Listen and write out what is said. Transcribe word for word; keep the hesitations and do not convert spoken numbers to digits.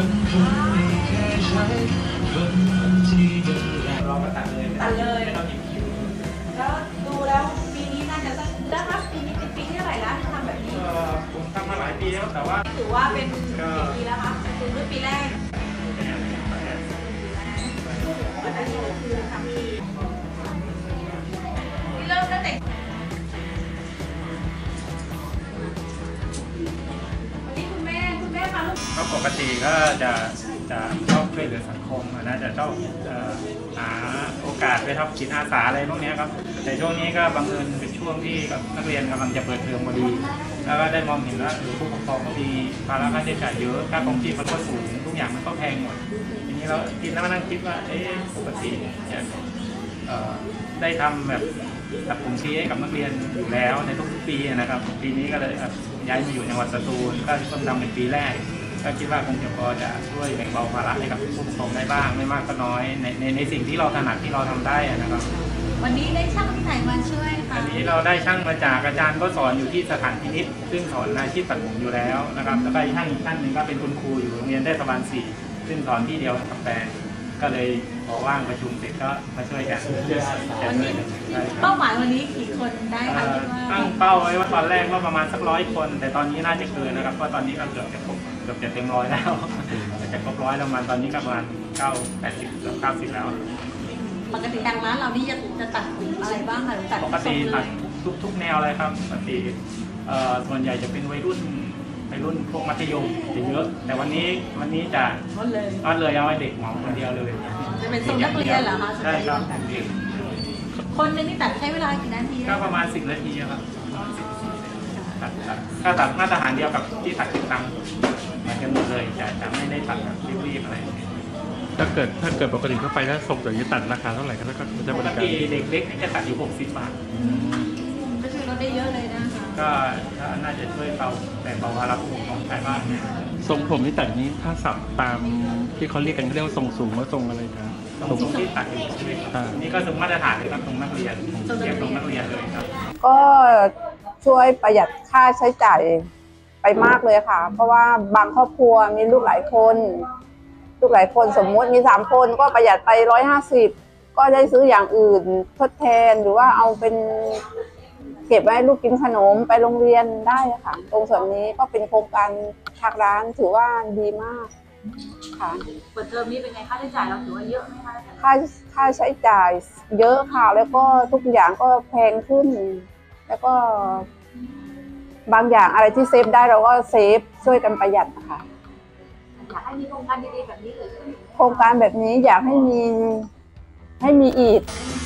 เราก็ตัดเลยตัดเลยไม่ต้องหยิบคิวแล้วดูแล้วปีนี้น่าจะสักแล้วครับปีนี้เป็นปีที่เท่าไหร่แล้วทำแบบนี้ผมทำมาหลายปีแล้วแต่ว่าถือว่าเป็นกี่ปีแล้วคะคือเมื่อปีแรกอันนี้คือทำที่เริ่มตั้งแต่วันนี้คุณแม่คุณแม่มาลูกก็ปกติก็จะจะชอบช่วยเหลือสังคมนะจะชอบหาโอกาสไปทำจิตอาสาอะไรพวกนี้ครับแต่ช่วงนี้ก็บังเอิญเป็นช่วงที่กับนักเรียนกำลังจะเปิดเทอมพอดีแล้วก็ได้มองเห็นว่าผู้ปกครองมีภาระค่าใช้จ่ายเยอะค่าครองชีพมันก็สูงทุกอย่างมันก็แพงหมดทีนี้เราคิดแล้วมานั่งคิดว่าเอ๊ะปกติจะได้ทำแบบตัดผมชี้ให้กับนักเรียนอยู่แล้วในทุกๆปีนะครับปีนี้ก็เลยย้ายมาอยู่ในจังหวัดสตูลก็เพิ่งทำเป็นปีแรกก็คิดว่าคงจะพอจะช่วยแบ่งเบาภาระให้กับผู้ปกครองได้บ้างไม่มากก็น้อยในในในสิ่งที่เราถนัดที่เราทำได้นะครับวันนี้ได้ช่างที่ไหนมาช่วยคะอันนี้เราได้ช่างมาจากอาจารย์ก็สอนอยู่ที่สถานพินิจซึ่งสอนอาชีพตัดผมอยู่แล้วนะครับแล้วก็ช่างอีกท่านหนึ่งก็เป็นคุณครูอยู่โรงเรียนเทศบาลสี่ซึ่งสอนที่เดียวกับแฟนก็เลยพอว่างประชุมเสร็จก็มาช่วยกันวันนี้เป้าหมายวันนี้กี่คนได้คะตั้งเป้าไว้ว่าตอนแรกว่าประมาณสักร้อยคนแต่ตอนนี้น่าจะเกินนะครับเพราะตอนนี้ก็เกือบจะครบเกือบจะเต็มร้อยแล้วจะครบร้อยแล้วมันตอนนี้ก็ประมาณเก้าแปดสิบเกือบเก้าสิบแล้วปกติทางร้านเรานี่จะจะตัดอะไรบ้างคะตัดปกติตัดทุกทุกแนวเลยครับปกติส่วนใหญ่จะเป็นวัยรุ่นวัยรุ่นพวกมัธยมจะเยอะแต่วันนี้วันนี้จะลดเลยลดเลยเอาไว้เด็กหมอคนเดียวเลยจะเป็นทรงนักเรียนเหรอคะใช่ครับคนนึงนี่ตัดใช้เวลากี่นาทีก็ประมาณสิบนาทีครับตัดตัดถ้าตัดมาตรฐานเดียวกับที่ตัดติดตั้งเหมือนกันหมดเลยจะจะไม่ได้ตัดแบบรีบๆอะไรถ้าเกิดถ้าเกิดปกติเข้าไปแล้วส่งอย่างนี้ตัดราคาเท่าไหร่ก็จะปกติเด็กเล็กจะตัดอยู่หกสิบบาทก็ช่วยลดได้เยอะเลยนะคะก็น่าจะช่วยเราแต่เบาภาระผู้ปกครองใช้บ้างทรงผมที่ตัดนี้ถ้าสับตามที่เขาเรียกกันเขาเรียกว่าทรงสูงว่าทรงอะไรนะทรงที่ตัดอยู่ใช่ไหมครับนี่ก็ทรงมาตรฐานเลยครับทรงนักเรียนเรียกทรงนักเรียนเลยครับก็ช่วยประหยัดค่าใช้จ่ายไปมากเลยค่ะเพราะว่าบางครอบครัวมีลูกหลายคนลูกหลายคนสมมติมีสามคนก็ประหยัดไปร้อยห้าสิบก็ได้ซื้ออย่างอื่นทดแทนหรือว่าเอาเป็นเก็บไว้ลูกกินขนมไปโรงเรียนได้ค่ะตรงส่วนนี้ก็เป็นโครงการทางร้านถือว่าดีมากค่ะเปิดเทอมนี้เป็นไงค่าใช้จ่ายเราถือว่าเยอะไหมคะค่าค่าใช้จ่ายเยอะค่ะแล้วก็ทุกอย่างก็แพงขึ้นแล้วก็บางอย่างอะไรที่เซฟได้เราก็เซฟช่วยกันประหยัดนะคะอยากให้มีโครงการดีๆแบบนี้เลยโครงการแบบนี้อยากให้มีให้มีอีก